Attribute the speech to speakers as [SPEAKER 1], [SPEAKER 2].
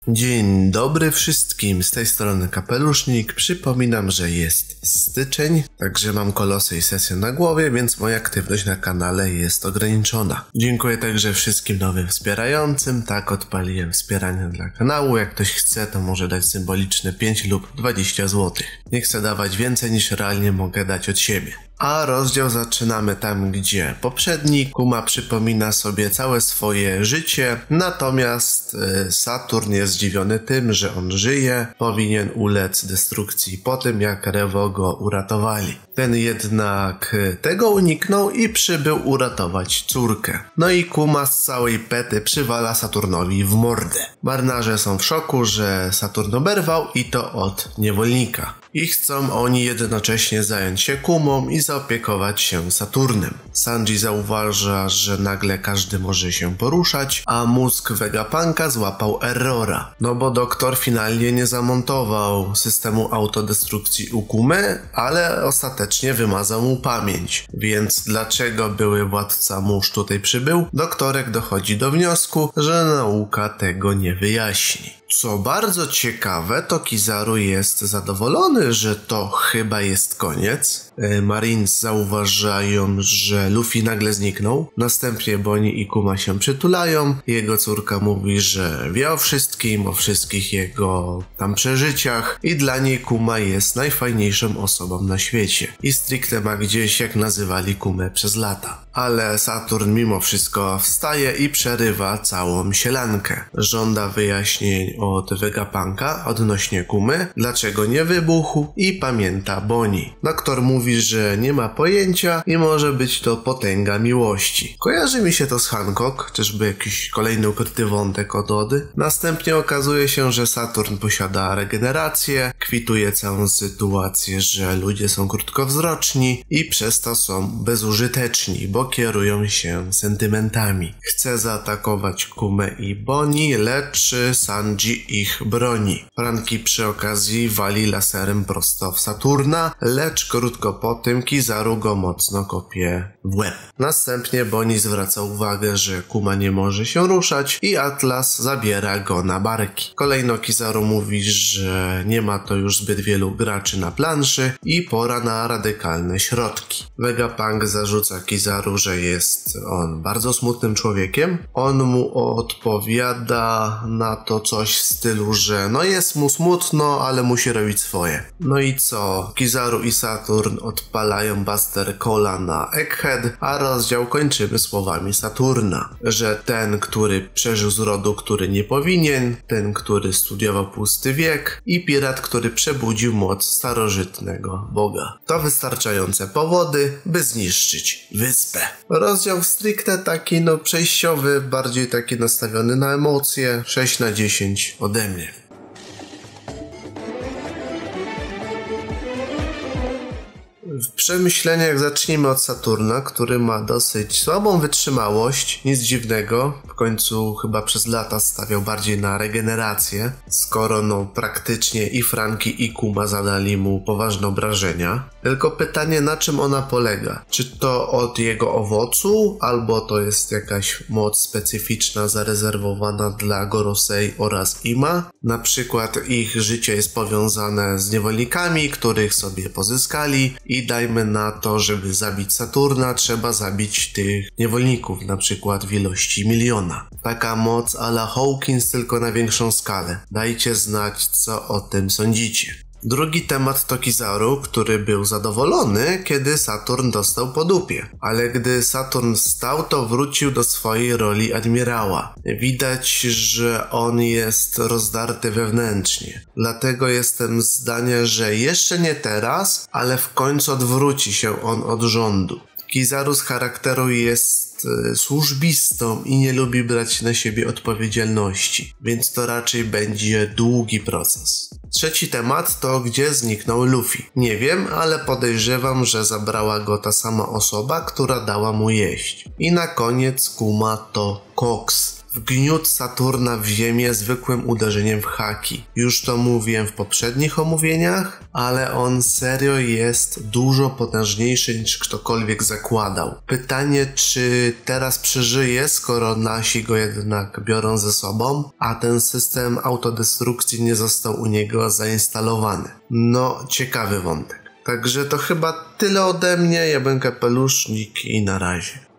[SPEAKER 1] Dzień dobry wszystkim, z tej strony Kapelusznik. Przypominam, że jest styczeń, także mam kolosy i sesję na głowie, więc moja aktywność na kanale jest ograniczona. Dziękuję także wszystkim nowym wspierającym. Tak, odpaliłem wspieranie dla kanału. Jak ktoś chce, to może dać symboliczne 5 lub 20 zł. Nie chcę dawać więcej niż realnie mogę dać od siebie. A rozdział zaczynamy tam, gdzie poprzedni. Kuma przypomina sobie całe swoje życie, natomiast Saturn jest zdziwiony tym, że on żyje, powinien ulec destrukcji po tym, jak Rewo go uratowali. Ten jednak tego uniknął i przybył uratować córkę. No i Kuma z całej pety przywala Saturnowi w mordę. Marynarze są w szoku, że Saturn oberwał i to od niewolnika. I chcą oni jednocześnie zająć się Kumą i zaopiekować się Saturnem. Sanji zauważa, że nagle każdy może się poruszać, a mózg Vegapunka złapał errora. No bo doktor finalnie nie zamontował systemu autodestrukcji u Kumy, ale ostatecznie wymazał mu pamięć. Więc dlaczego były władca mórz tutaj przybył? Doktorek dochodzi do wniosku, że nauka tego nie wyjaśni. Co bardzo ciekawe, to Kizaru jest zadowolony, że to chyba jest koniec. Marines zauważają, że Luffy nagle zniknął. Następnie Bonnie i Kuma się przytulają. Jego córka mówi, że wie o wszystkim, o wszystkich jego tam przeżyciach i dla niej Kuma jest najfajniejszą osobą na świecie. I stricte ma gdzieś, jak nazywali Kumę przez lata. Ale Saturn mimo wszystko wstaje i przerywa całą sielankę. Żąda wyjaśnień od Vegapunka odnośnie Kumy, dlaczego nie wybuchł i pamięta Bonnie. Doktor mówi, że nie ma pojęcia i może być to potęga miłości. Kojarzy mi się to z Hancock, czyżby jakiś kolejny ukryty wątek od Ody. Następnie okazuje się, że Saturn posiada regenerację, kwituje całą sytuację, że ludzie są krótkowzroczni i przez to są bezużyteczni, bo kierują się sentymentami. Chce zaatakować Kumę i Bonnie, lecz Sanji ich broni. Franki przy okazji wali laserem prosto w Saturna, lecz krótko po tym Kizaru go mocno kopie w łeb. Następnie Bonnie zwraca uwagę, że Kuma nie może się ruszać i Atlas zabiera go na barki. Kolejno Kizaru mówi, że nie ma to już zbyt wielu graczy na planszy i pora na radykalne środki. Vegapunk zarzuca Kizaru, że jest on bardzo smutnym człowiekiem. On mu odpowiada na to coś w stylu, że no jest mu smutno, ale musi robić swoje. No i co? Kizaru i Saturn odpalają Buster Calla na Egghead, a rozdział kończymy słowami Saturna, że ten, który przeżył z rodu, który nie powinien, ten, który studiował pusty wiek i pirat, który przebudził moc starożytnego boga. To wystarczające powody, by zniszczyć wyspę. Rozdział stricte taki przejściowy, bardziej taki nastawiony na emocje, 6 na 10 ode mnie. W przemyśleniach zacznijmy od Saturna, który ma dosyć słabą wytrzymałość, nic dziwnego, w końcu chyba przez lata stawiał bardziej na regenerację, skoro praktycznie i Franki i Kuma zadali mu poważne obrażenia. Tylko pytanie, na czym ona polega? Czy to od jego owocu, albo to jest jakaś moc specyficzna zarezerwowana dla Gorosei oraz Ima? Na przykład ich życie jest powiązane z niewolnikami, których sobie pozyskali i dajmy na to, żeby zabić Saturna, trzeba zabić tych niewolników, na przykład w ilości 1 000 000. Taka moc a la Hawkins, tylko na większą skalę. Dajcie znać, co o tym sądzicie. Drugi temat to Kizaru, który był zadowolony, kiedy Saturn dostał po dupie. Ale gdy Saturn wstał, to wrócił do swojej roli admirała. Widać, że on jest rozdarty wewnętrznie. Dlatego jestem zdania, że jeszcze nie teraz, ale w końcu odwróci się on od rządu. Kizaru z charakteru jest służbistą i nie lubi brać na siebie odpowiedzialności, więc to raczej będzie długi proces. Trzeci temat to gdzie zniknął Luffy. Nie wiem, ale podejrzewam, że zabrała go ta sama osoba, która dała mu jeść. I na koniec Kuma to koks. wgniótł Saturna w ziemię zwykłym uderzeniem w haki. Już to mówiłem w poprzednich omówieniach, ale on serio jest dużo potężniejszy niż ktokolwiek zakładał. Pytanie, czy teraz przeżyje, skoro nasi go jednak biorą ze sobą, a ten system autodestrukcji nie został u niego zainstalowany. No, ciekawy wątek. Także to chyba tyle ode mnie, ja byłem Kapelusznik i na razie.